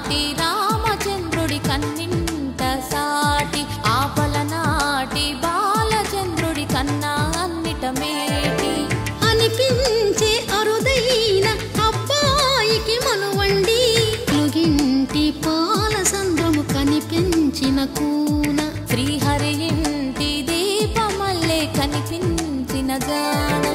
నాటి రామచంద్రుడి కన్నింట సాటి ఆపలనాటి బాలచంద్రుడి కన్నా అన్నిట మేటి అనిపించే అరుదైన అబ్బాయికి మనువండి నుగింటి పాల సంద్రము కనిపించిన కూన శ్రీహరి ఇంటి దీపమల్లే కనిపించిన గాన